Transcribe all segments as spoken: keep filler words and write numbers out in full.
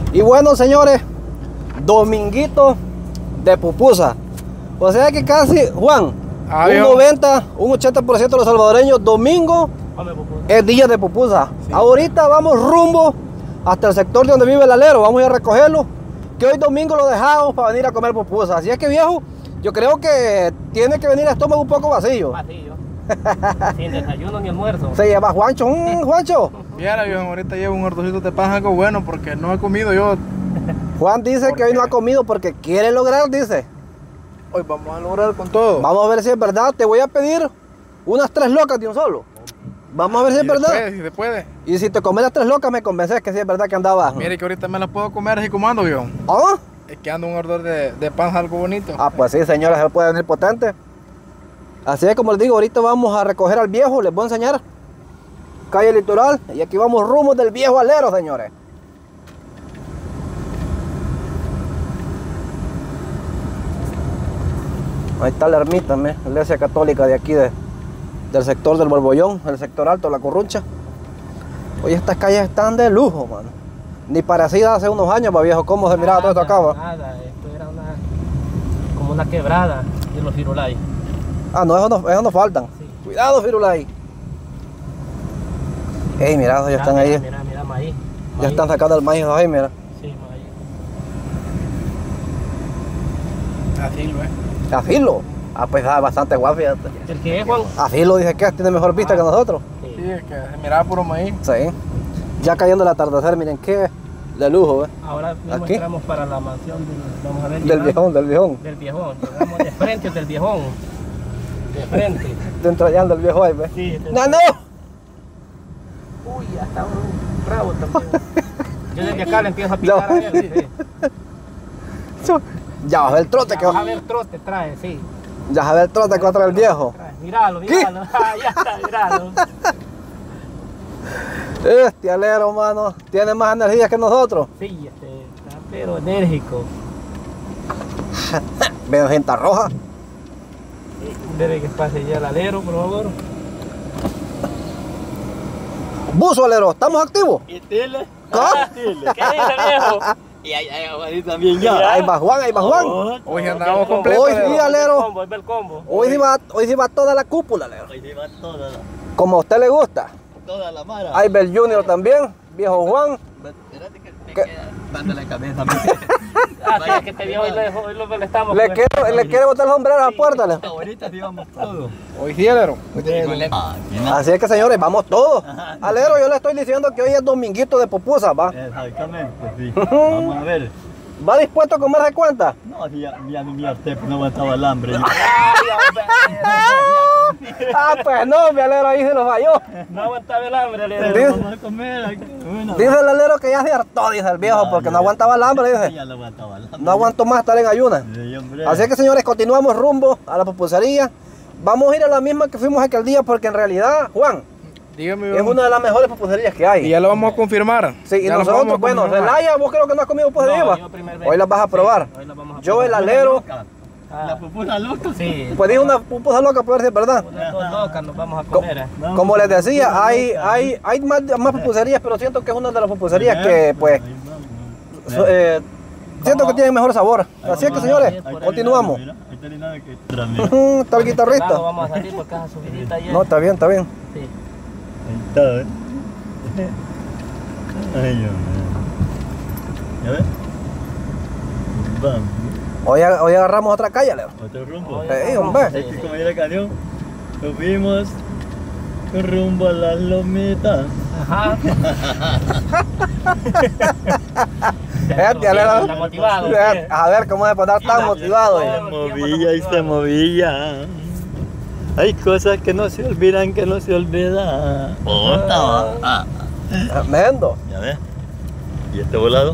Y bueno, señores, dominguito de pupusa. O sea que casi, Juan, Ay, un noventa, un ochenta por ciento de los salvadoreños, domingo es día de pupusa. Sí. Ahorita vamos rumbo hasta el sector de donde vive el alero. Vamos a ir a recogerlo, que hoy domingo lo dejamos para venir a comer pupusa. Así es que, viejo, yo creo que tiene que venir el estómago un poco vacío. Vacío. Sin desayuno ni almuerzo. Se lleva Juancho, mmm, Juancho. Viera, viejo, ahorita llevo un gordocito de pan, algo bueno, porque no he comido yo. Juan dice que hoy no ha comido porque quiere lograr, dice. Hoy vamos a lograr con todo. Vamos a ver si es verdad. Te voy a pedir unas tres locas de un solo. Vamos a ver si es verdad. Si se puede. Y si te comes las tres locas, me convences que sí es verdad que andaba. Mire que ahorita me las puedo comer así como ando, viejo. ¿Ah? Es que ando un ardor de, de pan, algo bonito. Ah, pues sí, señores, se puede venir potente. Así es como les digo, ahorita vamos a recoger al viejo, les voy a enseñar. Calle Litoral, y aquí vamos rumbo del viejo alero, señores. Ahí está la ermita, ¿me? La iglesia católica de aquí, de, del sector del Borbollón, el sector alto, la Corruncha. Oye, estas calles están de lujo, mano. Ni parecidas hace unos años, va, viejo, cómo se miraba todo esto acá, va. Nada, esto era una, como una quebrada de los Firulais. Ah, no, esos no, esos no faltan. Sí. Cuidado, Firulais. Ey, mira, ya están mira, ahí. Mira, mira, maíz. Ya están sacando el maíz ahí, mira. Sí, maíz. Así lo es. Afilo. Ah, pues ah, bastante guapo, fíjate. ¿El que es, Juan? Afilo dice que tiene mejor vista ah, que nosotros. Sí, sí, es que se miraba puro maíz. Sí. Ya cayendo el atardecer, miren qué de lujo, ¿eh? Ahora mismo aquí entramos para la mansión del, vamos a ver, del viejón, del viejón. Del viejón. Llegamos de frente del viejón. De frente. Dentro allá del viejo ahí, ¿ves? Sí. ¡No, no! Uy, ya está un bravo también. Yo desde acá le empiezo a picar no. a él. Sí. Ya vas a ver el trote ya que vas a ver el trote, trae, sí. Ya vas a ver el trote contra el viejo. Trae. Míralo, míralo. Ah, ya está, míralo. Este alero, mano, tiene más energía que nosotros. Sí, este, está pero enérgico. Veo gente roja. Debe que pase ya el alero, por favor. Buzo, alero, ¿estamos activos? ¿Y Tile? ¿Ah? ¿Qué dice, viejo? Y ahí, ahí, ahí también ya. Ahí va Juan, ahí va Juan. Oh, hoy andamos completos. Hoy sí, alero. Hoy va el combo. Hoy sí va, hoy sí va toda la cúpula, alero. Hoy sí va toda la, como a usted le gusta. toda la mara. Ahí va el Junior también, viejo Juan. Espérate que me ¿Qué? queda dando la cabeza. Ah, sí, es que este viejo hoy lo, hoy lo molestamos. Le quiere, le quiere botar el sombrero a la puerta, alero. Ahorita sí vamos todos. Hoy sí, alero. Ah, Así es que, señores, vamos todos. Alero, yo le estoy diciendo que hoy es dominguito de pupusa, ¿va? exactamente, sí. Vamos a ver. ¿Va dispuesto a comerse cuenta? No, ya, ya mi arte no aguantaba el hambre. Yo. Ah, pues no, mi alero ahí se nos falló. No aguantaba el hambre, alero. Dice, Vamos a comer aquí. Bueno, dice el alero que ya se hartó, dice el viejo, no, porque no, no aguantaba el hambre, dice. ya no aguantaba el hambre. No aguanto más estar en ayunas. Sí, hombre. Así que, señores, continuamos rumbo a la pupusería. Vamos a ir a la misma que fuimos aquel día, porque en realidad, Juan, dígame, es una de las mejores pupuserías que hay. Y ya lo vamos a confirmar. Sí, y ya nosotros, bueno, Zelaya, vos creo que no has comido pupusería. No, yo primer vez. Hoy las vas a probar. Sí, hoy las vamos a Yo, probar. el alero, Ah, La pupusa loca. sí. pues dije una pupusa loca, por ver si es verdad. Unas dos locas nos vamos a Co- comer. eh. Como les decía, hay, hay, hay más, más pupuserías, pero siento que es una de las pupuserías que, pues, so- eh, siento que tiene mejor sabor. Así es que, señores, continuamos. Ujú, está el Claro, guitarrista. vamos a salir por casa subidita ayer. No, está bien, está bien. Sí. Ahí está, ¿eh? Ay, Dios mío. ¿Ya ves? Vamos. Hoy, hoy agarramos otra calle, Leo. Otro rumbo. Sí, hombre. Es que como dice la canción, nos fuimos con rumbo a las lomitas. Ajá. Fíjate, Alero. Está motivado. Fíjate, a ver cómo se puede estar tan motivado. Se eh. movía y se movía. Hay cosas que no se olvidan, que no se olvidan. Puta, ah. Tremendo. Ya ves. ¿Y este volado?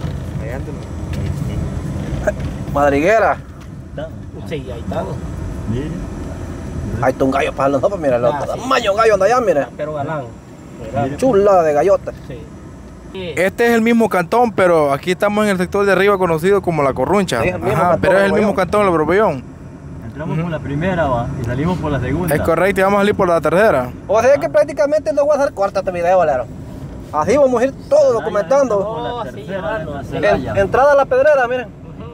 Madriguera. Está. Sí, ahí estamos. Mire. Ahí está un gallo para los dos, mira, el Ah, otro. sí. Tamaño gallo anda allá, mire. Pero galán. Galán. Chula de gallote. Sí. Este es el mismo cantón, pero aquí estamos en el sector de arriba conocido como La Corruncha. Sí, el mismo Ajá, cantón, pero es el mismo Borbollón. cantón, el Borbollón. Entramos por la primera, va, y salimos por la segunda. Es correcto, y vamos a salir por la tercera. O sea que prácticamente no voy a hacer corta este video, Alero. Así vamos a ir todos documentando. Oh, sí, llevarlo. En- entrada a la pedrera, miren.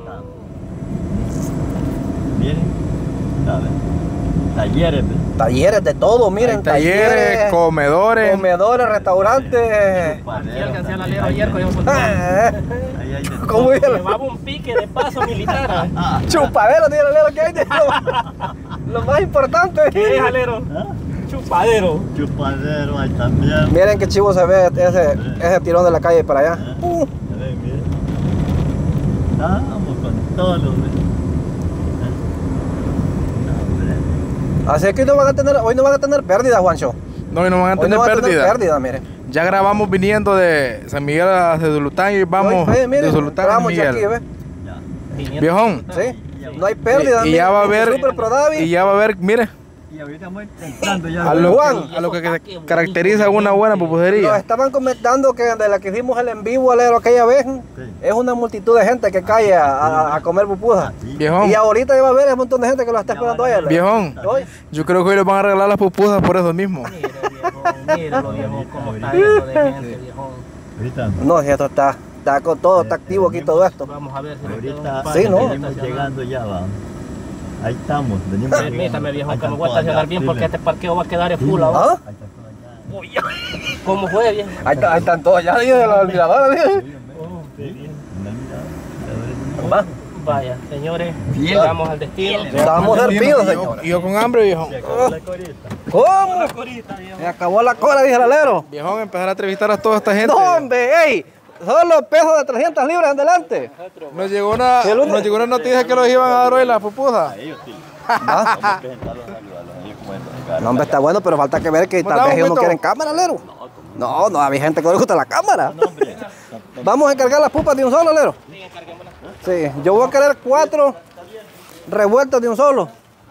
Miren, a ver, talleres. ¿ves? Talleres de todo, miren. Hay talleres, comedores. comedores, restaurantes. Aquí alcancé al alero ayer con un Ah, Ahí hay de todo. ¿Cómo dice? Llevaba un pique de paso militar. Chupadero, tiene el alero que hay. de Lo, lo más importante. ¿Qué es alero? ¿Ah? Chupadero. Chupadero ahí también. Miren qué chivo se ve ese, ese tirón de la calle para allá. Uh, A ver, miren. Estamos con todos los. así que hoy no van a tener, hoy no van a tener pérdida, Juancho. No, y no van a Hoy tener no van a tener pérdida. pérdida, miren. Ya grabamos viniendo de San Miguel a Zulután y vamos Hoy, miren, de Zulután a San vamos ya aquí, Miguel. ¿ves? Ya. Viejón. Sí, no hay pérdida. Y, y ya va a miren, haber, Super Pro Davi. y ya va a haber, mire, Y ahorita vamos entrando ya. a lo, Juan. que, a lo que se caracteriza una buena Nos pupusería. estaban comentando que de la que hicimos el en vivo alero aquella vez, es una multitud de gente que cae a, a- a comer pupusas. Viejón, Y ahorita ya va a haber un montón de gente que lo está esperando allá. viejón, Hoy, yo creo que hoy les van a regalar las pupusas por eso mismo. Mire, viejo, míralo, viejo, cómo está esto de gente, viejo. Ahorita no. no, si esto está, está con todo, está activo aquí todo esto. Vamos a ver si le queda un Ahorita par Sí, de ¿no? minutos venimos estacionando. llegando ya, va. Ahí estamos, venimos Permítame, viejo, Ahí que me están voy a todas estacionar ya, bien dile. porque este parqueo va a quedar en full ahora. ¿Ah? Ahí está todo allá. ¿Cómo fue, viejo? Ahí, está- ahí están todos ya, dije, de la miradora, dije. Sí, una mirada. Va. Vaya, señores, Bien. llegamos al destino. Estamos servidos, Y yo, señor. y yo con hambre, viejón. La corita. ¿Cómo? Me acabó la cola, dije el alero. Viejón, empezar a entrevistar a toda esta gente. No, hombre, ey, solo pesos de trescientas libras en delante. Nos llegó una, El uno- nos llegó una noticia que los iban a dar hoy las pupusas. A ellos sí. Va. Vamos a presentarlos a ellos como entran. No, hombre, está bueno, pero falta que ver que ¿Cómo tal vez estamos, ellos no Pito? quieren cámara, alero. No, no, hay gente que no le gusta la cámara. Vamos a encargar las pupas de un solo, alero. Sí, yo voy a querer cuatro revueltas de un solo.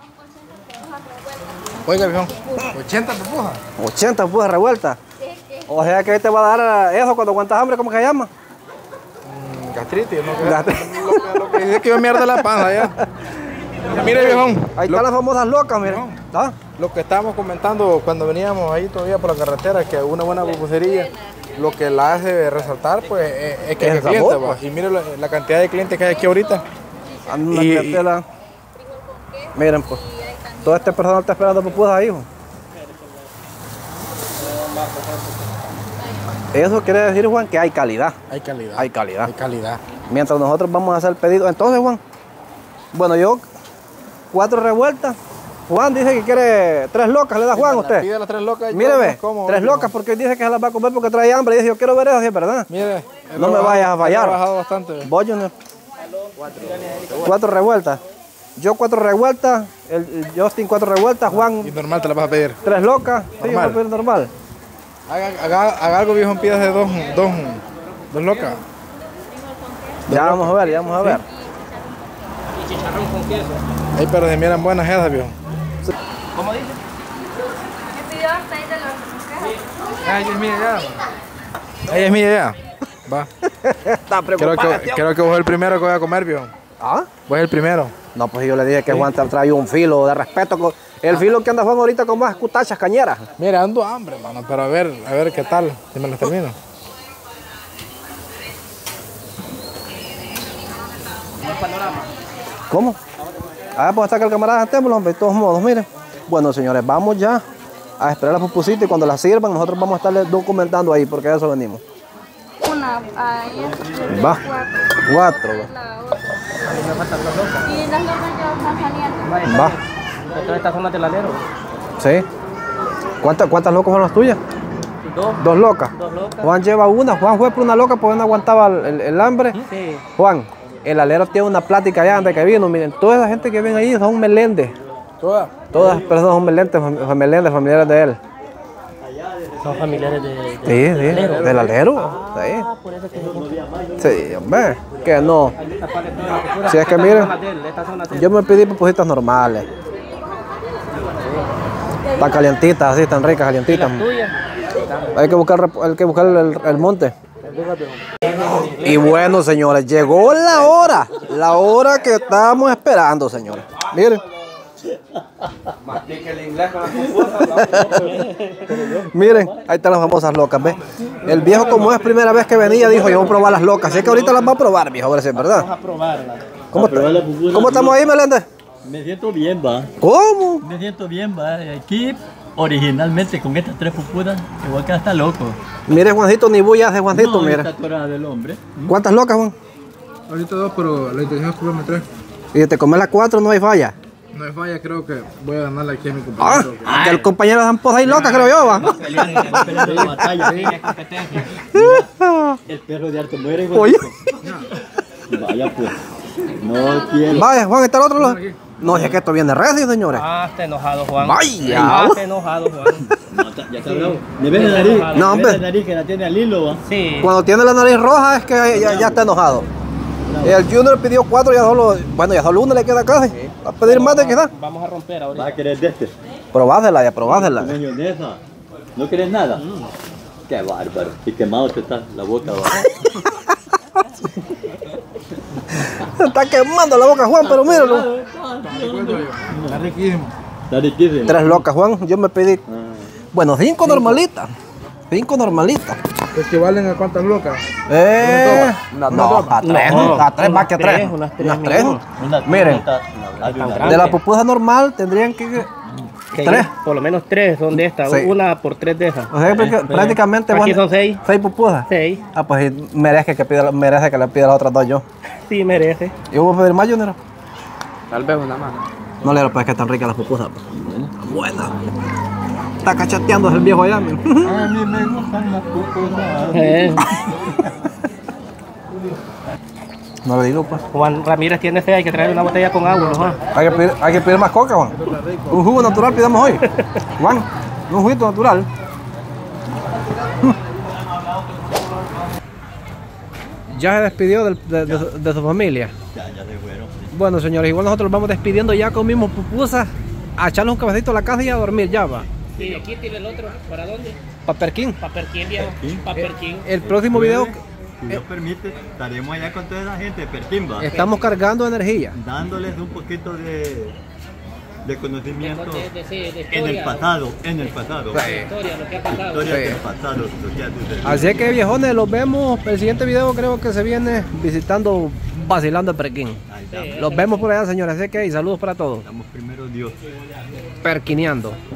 Oiga, viejón, ochenta pupusas. ochenta pupas revueltas. O sea que ahí te va a dar eso cuando aguantas hambre, ¿cómo que se llama? Mm, Gastritis, no Gastritis. Lo, que- lo que dice que yo me arde la panza ya. Mire, viejón, Ahí lo, están las famosas locas, miren. No. ¿Ah? lo que estábamos comentando cuando veníamos ahí todavía por la carretera, que una buena pupusería, lo que la hace resaltar, pues, es, es que Es es el cliente, sabor, pues. pues. Y mire la, la cantidad de clientes que hay aquí ahorita. Anda una Y- cartela. Miren, pues. Todo este personal está esperando pupusas ahí, hijo. Eso quiere decir, Juan, que hay calidad. Hay calidad. Hay calidad. Hay calidad. Mientras nosotros vamos a hacer el pedido. Entonces, Juan, bueno, yo, cuatro revueltas. Juan dice que quiere tres locas, ¿le da Juan a usted? Pide las tres locas. Mire, yo ve, como, tres viejón. locas porque él dice que se las va a comer porque trae hambre. Dice, yo quiero ver eso, sí, es verdad. Mire, él No ha me bajado- vayas a él fallar. Ha bajado bastante. ve. Vos, Junior. Cuatro revueltas. Yo cuatro revueltas, el, el Justin cuatro revueltas, Juan Y normal te la vas a pedir. tres locas. Sí, yo Normal. voy a pedir normal. Haga, haga, haga algo, viejo, pidas de dos, dos, dos locas. Ya vamos a ver, ya vamos a ver. Y chicharrón con queso. Ay, pero se miran buenas esas, viejo. ¿Cómo dice? ¿Qué pidió? ¿Seis de los Ay, es mía ya. Ay, es mía ya. Va. Está Creo preocupado. que, creo que vos es el primero que voy a comer, viejo. ¿Ah? Vos es el primero. No, pues yo le dije que Juan te trae un filo de respeto. con- El filo que anda Juan ahorita con más cutachas cañeras. Mira, ando hambre, mano, pero a ver, a ver qué tal, si me las termino. ¿Cómo? Ah, pues hasta que el camarada estémoslo, hombre, de todos modos, miren. Bueno, señores, vamos ya a esperar la pupusita y cuando la sirvan nosotros vamos a estarle documentando ahí, porque a eso venimos. Una, ahí es Va. cuatro. Cuatro, va. La otra. Y las locas ya están saliendo. Va. Todas estas son las del alero. Sí. ¿Cuántas, cuántas locas son las tuyas? Dos. Dos locas. Dos locas. Juan lleva una. Juan fue por una loca porque no aguantaba el, el- el hambre. Sí. Juan, el alero tiene una plática allá antes que vino. Miren, toda esa gente que ven ahí son Meléndez. Todas. Todas las personas son Meléndez, fam- Meléndez, familiares de él. Son familiares de... Sí, sí, del alero. Sí. Ah, por eso que... Sí, hombre, que no. Esta parte es pura- Si es que estas miren, son las de él, estas son las de él. Yo me pedí pupusitas normales. Están calientitas, así, están ricas, calientitas. Tuya. Hay que buscar, rep- hay que buscar el, el monte. Y bueno, señores, llegó la hora. La hora que estábamos esperando, señores. Miren, Mastique el inglés con las pupusas. Miren, ahí están las famosas locas, ¿ves? El viejo, como es primera vez que venía, dijo, yo voy a probar las locas. Así que ahorita las va a probar, viejo, a ver si es verdad. Vamos a probarla. ¿Cómo, A probar la pupusa. ¿cómo estamos ahí, Meléndez? Me siento bien, va. ¿Cómo? Me siento bien, va. Aquí, originalmente, con estas tres pupusas, igual que está loco. Mire, Juancito, ni bulla hace Juancito, No, mire. esta torada del hombre. ¿Cuántas locas, Juan? Ahorita dos, pero la intención es comerme tres. Y te comes las cuatro, no hay falla. No es falla, creo que voy a ganarle aquí a mi Ah, compañero. que el compañero de Zamposa ahí loca, creo yo, va. Peleando peleando la batalla. Sí, es competencia. El perro de harto muere, Oye. Juanito. Vaya pues. No quiero. Vaya, Juan, está el otro. lo- No, es que esto viene recio, señores. Ah, está enojado, Juan. Vaya. Ah, está enojado, Juan. No, está- ya está bravo. Me ves la nariz. No, Me ves hombre. la nariz que la tiene al hilo, va. Sí. Cuando tiene la nariz roja es que ya, ya está enojado. El Junior pidió cuatro, ya solo, bueno, ya solo uno le queda casi. Va a pedir más de quizás. Vamos a romper Va ahorita. a querer de este. Probásela, ya probásela. Con mayonesa. ¿No querés nada? Qué bárbaro. Y quemado te está la boca, va. Se está quemando la boca, Juan, pero míralo. Está riquísimo. Está riquísimo. Tres locas, Juan. Yo me pedí, Ah. bueno, cinco normalitas. Cinco normalitas. ¿Equivalen a cuántas locas? Eh, Una no, toma. a tres, No, a tres, más que unas tres. tres, unas tres, Unas tres. ninguno. Una- Miren, una- hay una- Tan de la pupusa normal tendrían que... Que Tres. Por lo menos tres son de estas. Sí. Una por tres de esas. O sea, que prácticamente... Aquí bueno, son seis. Seis pupusas. Seis. Ah, pues sí, merece que, pida, merece que le pida las otras dos yo. Sí, merece. ¿Yo voy a pedir más, Junior? Tal vez una más. No le pues que están ricas las pupusas. Pues. Buena. Está cachateando el viejo allá. mira. A mí me gustan las pupusas. Eh, No le digo, pues. Juan Ramírez tiene sed, hay que traerle una botella con agua, ¿no, Juan? Hay que pedir, hay que pedir más coca, Juan. Un jugo natural pidamos hoy. Juan, un juguito natural. Ya se despidió del- de, de su- de su familia. Ya, ya se fueron. Bueno, señores, igual nosotros nos vamos despidiendo. Ya comimos pupusas, a echarnos un cafecito a la casa y a dormir. Ya va. Sí, aquí tiene el otro. ¿Para dónde? Pa' Perquín. Para Perquín, viejo. Para Perquín. El próximo video Si Dios permite, estaremos allá con toda la gente de Pertimba, estamos cargando energía. dándoles un poquito de, de conocimiento De- de- sí, de en el historia. pasado, en el pasado. Historia, lo que ha pasado. Historia Sí. del pasado, lo que ha sucedido. Así que, viejones, los vemos. El siguiente video creo que se viene visitando, vacilando el Perquín. Ahí estamos. Los vemos por allá, señores. Así que, y saludos para todos. Estamos primero Dios. Perquineando.